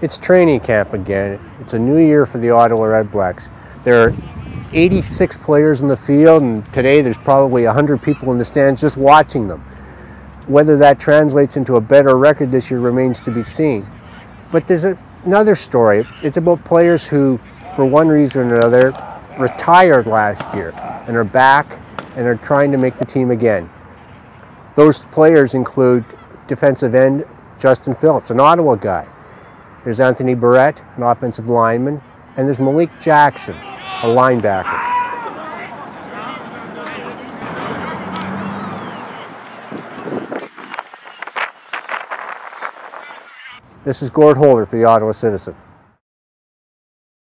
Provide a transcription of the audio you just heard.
It's training camp again. It's a new year for the Ottawa Redblacks. There are 86 players in the field, and today there's probably 100 people in the stands just watching them. Whether that translates into a better record this year remains to be seen. But there's another story. It's about players who, for one reason or another, retired last year and are back and are trying to make the team again. Those players include defensive end Justin Phillips, an Ottawa guy. There's Anthony Barrett, an offensive lineman, and there's Malik Jackson, a linebacker. This is Gord Holder for the Ottawa Citizen.